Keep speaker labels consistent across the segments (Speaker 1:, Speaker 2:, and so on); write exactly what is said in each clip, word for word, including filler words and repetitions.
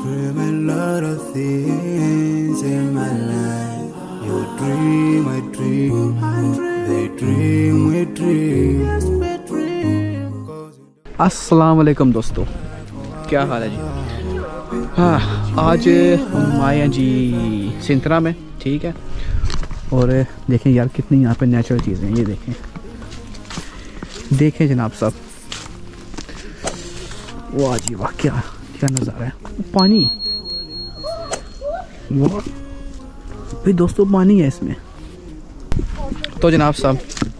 Speaker 1: dream a lot of things in my life. You dream, I dream, they dream, we dream.
Speaker 2: अस्सलाम वालेकुम दोस्तों, क्या हाल है जी। हाँ, आज हम आए हैं जी सिंतरा में, ठीक है। और देखें यार कितनी यहाँ पे नेचुरल चीज़ें हैं, ये देखें देखें जनाब साहब, वाह जी वाह, क्या क्या नज़ारा है। पानी, वाह भाई दोस्तों, पानी है इसमें। तो जनाब साहब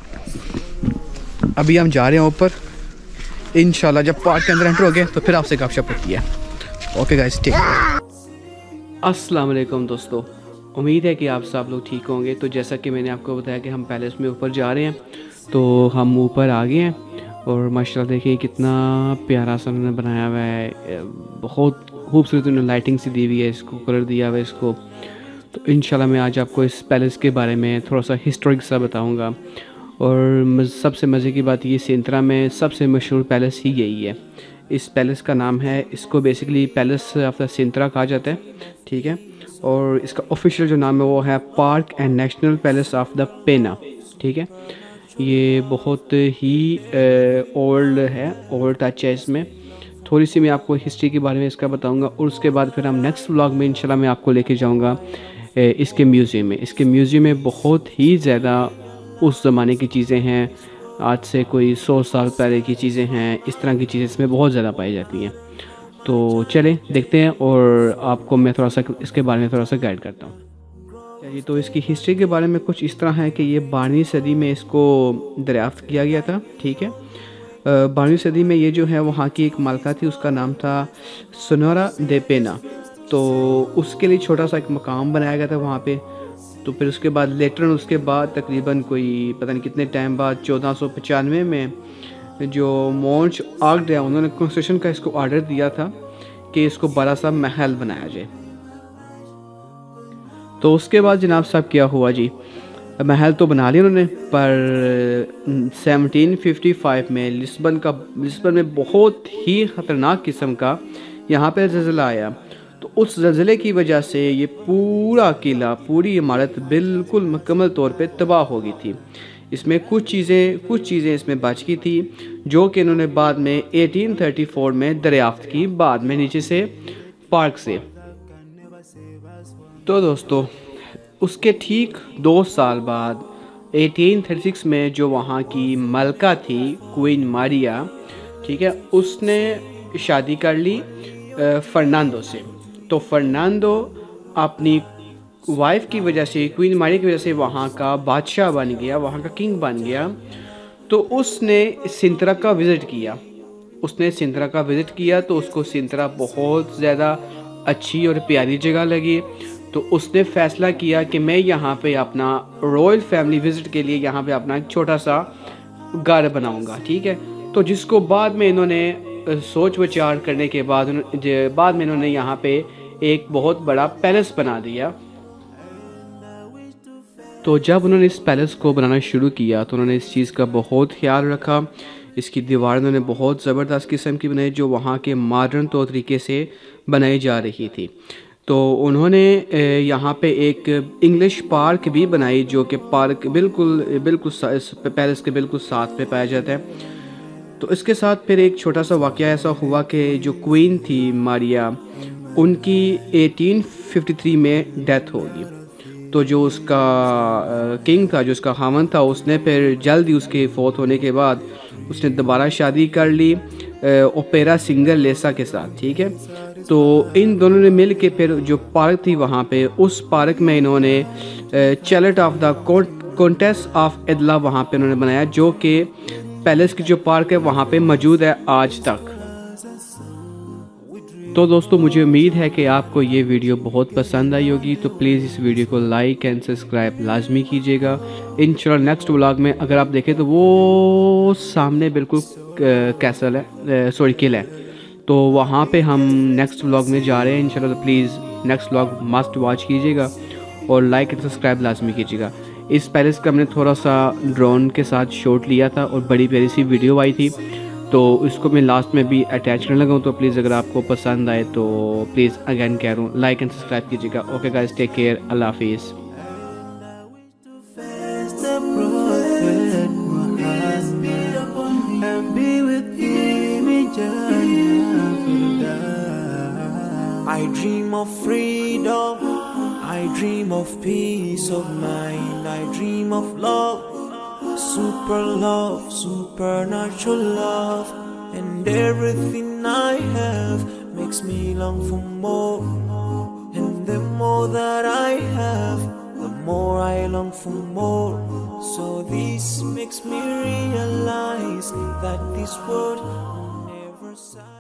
Speaker 2: अभी हम जा रहे हैं ऊपर, इंशाल्लाह जब पार्क के अंदर एंटर हो गए तो फिर आपसे गपशप होती है। Okay guys, take care. अस्सलाम वालेकुम दोस्तों, उम्मीद है कि आप सब लोग ठीक होंगे। तो जैसा कि मैंने आपको बताया कि हम पैलेस में ऊपर जा रहे हैं, तो हम ऊपर आ गए हैं। और माशाल्लाह देखिए कितना प्यारा सा उन्होंने बनाया हुआ है, बहुत खूबसूरत उन्होंने लाइटिंग सी दी हुई है, इसको कलर दिया हुआ है इसको। तो इंशाल्लाह मैं आज आपको इस पैलेस के बारे में थोड़ा सा हिस्टोरिक सा बताऊँगा। और सबसे मज़े की बात ये, सिंतरा में सबसे मशहूर पैलेस ही यही है। इस पैलेस का नाम है, इसको basically palace of the Sintra कहा जाता है, ठीक है। और इसका ऑफिशियल जो नाम है वो है park and national palace of the Pena, ठीक है। ये बहुत ही ओल्ड है, ओल्ड टच है इसमें। थोड़ी सी मैं आपको हिस्ट्री के बारे में इसका बताऊंगा, और उसके बाद फिर हम नेक्स्ट व्लॉग में इंशाल्लाह मैं आपको लेके जाऊंगा इसके म्यूज़ियम में। इसके म्यूज़ियम में बहुत ही ज़्यादा उस ज़माने की चीज़ें हैं, आज से कोई सौ साल पहले की चीज़ें हैं, इस तरह की चीज़ें इसमें बहुत ज़्यादा पाई जाती हैं। तो चलें देखते हैं, और आपको मैं थोड़ा सा इसके बारे में थोड़ा सा गाइड करता हूँ। चलिए, तो इसकी हिस्ट्री के बारे में कुछ इस तरह है कि ये बारहवीं सदी में इसको दरियाफ्त किया गया था, ठीक है। बारहवीं सदी में ये जो है वहाँ की एक मालका थी, उसका नाम था सोनोरा दे पेना। तो उसके लिए छोटा सा एक मकाम बनाया गया था वहाँ पे। तो फिर उसके बाद लेटर उसके बाद तकरीबन कोई पता नहीं कितने टाइम बाद चौदह सौ पचानवे में जो मोंच आर्ड है, उन्होंने कंस्ट्रक्शन का इसको ऑर्डर दिया था कि इसको बड़ा सा महल बनाया जाए। तो उसके बाद जनाब साहब क्या हुआ जी, महल तो बना लिया उन्होंने, पर सत्रह सौ पचपन में लिस्बन का लिस्बन में बहुत ही ख़तरनाक किस्म का यहाँ पे ज़लज़ला आया। तो उस ज़लज़ले की वजह से ये पूरा किला, पूरी इमारत बिल्कुल मुकम्मल तौर पे तबाह हो गई थी। इसमें कुछ चीज़ें कुछ चीज़ें इसमें बच गई थी, जो कि इन्होंने बाद में अठारह सौ चौंतीस में दरियाफ्त की, बाद में नीचे से पार्क से। तो दोस्तों उसके ठीक दो साल बाद अठारह सौ छत्तीस में जो वहाँ की मलका थी क्वीन मारिया, ठीक है, उसने शादी कर ली फर्नांडो से। तो फर्नांडो अपनी वाइफ की वजह से, क्वीन मारिया की वजह से वहाँ का बादशाह बन गया, वहाँ का किंग बन गया। तो उसने सिंतरा का विज़िट किया उसने सिंतरा का विज़िट किया तो उसको सिंतरा बहुत ज़्यादा अच्छी और प्यारी जगह लगी। तो उसने फ़ैसला किया कि मैं यहाँ पे अपना रॉयल फैमिली विज़िट के लिए यहाँ पे अपना एक छोटा सा घर बनाऊँगा, ठीक है। तो जिसको बाद में इन्होंने सोच विचार करने के बाद बाद में इन्होंने यहाँ पे एक बहुत बड़ा पैलेस बना दिया। तो जब उन्होंने इस पैलेस को बनाना शुरू किया तो उन्होंने इस चीज़ का बहुत ख्याल रखा। इसकी दीवार उन्होंने बहुत ज़बरदस्त किस्म की बनाई, जो वहाँ के मॉडर्न तौर तरीके से बनाई जा रही थी। तो उन्होंने यहाँ पे एक इंग्लिश पार्क भी बनाई, जो कि पार्क बिल्कुल बिल्कुल पैलेस के बिल्कुल साथ पे पाया जाता है। तो इसके साथ फिर एक छोटा सा वाक़या ऐसा हुआ कि जो क्वीन थी मारिया, उनकी अठारह सौ तिरेपन में डेथ होगी। तो जो उसका किंग था, जो उसका खामन था, उसने फिर जल्द ही उसके फौत होने के बाद उसने दोबारा शादी कर ली ओपेरा सिंगर लेसा के साथ, ठीक है। तो इन दोनों ने मिल के फिर जो पार्क थी वहाँ पे, उस पार्क में इन्होंने chalet of the countess of Edla वहाँ पे उन्होंने बनाया, जो कि पैलेस की जो पार्क है वहाँ पे मौजूद है आज तक। तो दोस्तों मुझे उम्मीद है कि आपको ये वीडियो बहुत पसंद आई होगी। तो प्लीज़ इस वीडियो को लाइक एंड सब्सक्राइब लाजमी कीजिएगा। इंशाल्लाह नेक्स्ट व्लॉग में अगर आप देखें तो वो सामने बिल्कुल कैसल है, सॉरी किला है, तो वहाँ पे हम नेक्स्ट व्लॉग में जा रहे हैं इंशाल्लाह। तो please next vlog must watch कीजिएगा और लाइक एंड सब्सक्राइब लाजमी कीजिएगा। इस पैलेस का हमने थोड़ा सा ड्रोन के साथ शॉट लिया था और बड़ी प्यारी सी वीडियो आई थी। तो इसको मैं लास्ट में भी अटैच करने लगा हूँ। तो प्लीज़ अगर आपको पसंद आए तो प्लीज़ अगेन कह रहा हूँ लाइक एंड सब्सक्राइब कीजिएगा। ओके गाइस, टेक केयर, अल्लाह हाफिज़।
Speaker 3: I dream of freedom, I dream of peace of mind, I dream of love, super love, supernatural love, and everything I have makes me long for more, and the more that I have, the more I long for more, so this makes me realize that this world will never satisfy.